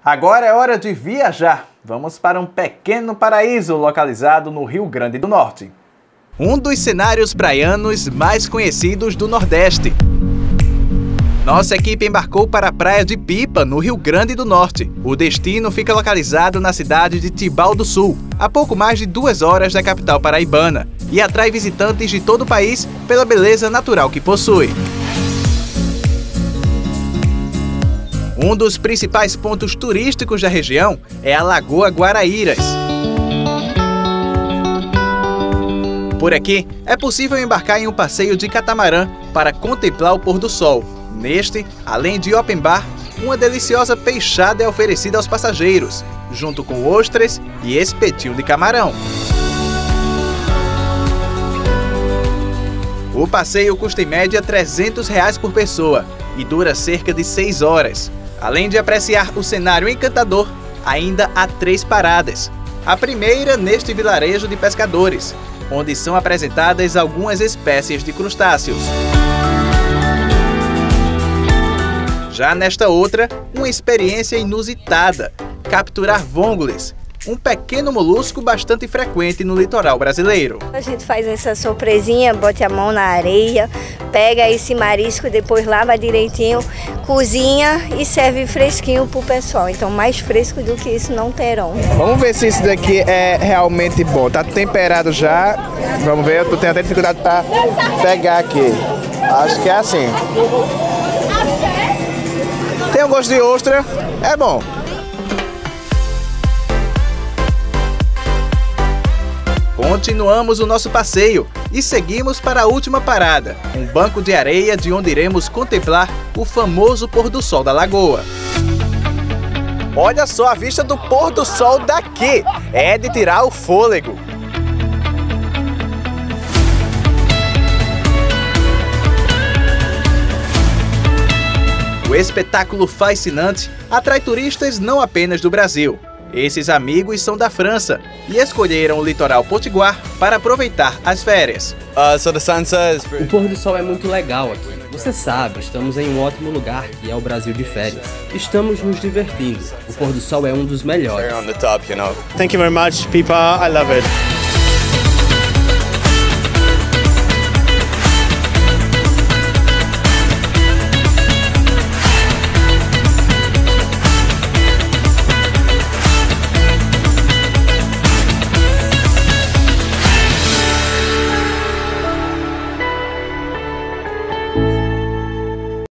Agora é hora de viajar. Vamos para um pequeno paraíso localizado no Rio Grande do Norte. Um dos cenários praianos mais conhecidos do Nordeste. Nossa equipe embarcou para a praia de Pipa, no Rio Grande do Norte. O destino fica localizado na cidade de Tibau do Sul, a pouco mais de 2 horas da capital paraibana, e atrai visitantes de todo o país pela beleza natural que possui. Um dos principais pontos turísticos da região é a Lagoa Guaraíras. Por aqui, é possível embarcar em um passeio de catamarã para contemplar o pôr do sol. Neste, além de open bar, uma deliciosa peixada é oferecida aos passageiros, junto com ostras e espetinho de camarão. O passeio custa em média R$ 300 por pessoa e dura cerca de 6 horas. Além de apreciar o cenário encantador, ainda há 3 paradas. A primeira neste vilarejo de pescadores, onde são apresentadas algumas espécies de crustáceos. Já nesta outra, uma experiência inusitada: capturar vongles, um pequeno molusco bastante frequente no litoral brasileiro. A gente faz essa surpresinha, bote a mão na areia, pega esse marisco, depois lava direitinho, cozinha e serve fresquinho pro pessoal. Então mais fresco do que isso não terão. Vamos ver se isso daqui é realmente bom. Tá temperado já. Vamos ver, eu tenho até dificuldade para pegar aqui. Acho que é assim. Tem um gosto de ostra, é bom. Continuamos o nosso passeio e seguimos para a última parada, um banco de areia de onde iremos contemplar o famoso pôr do sol da lagoa. Olha só a vista do pôr do sol daqui, é de tirar o fôlego. O espetáculo fascinante atrai turistas não apenas do Brasil. Esses amigos são da França e escolheram o litoral potiguar para aproveitar as férias. O pôr do sol é muito legal aqui. Você sabe, estamos em um ótimo lugar, que é o Brasil de férias. Estamos nos divertindo. O pôr do sol é um dos melhores. Thank you very much, Pipa. I love it.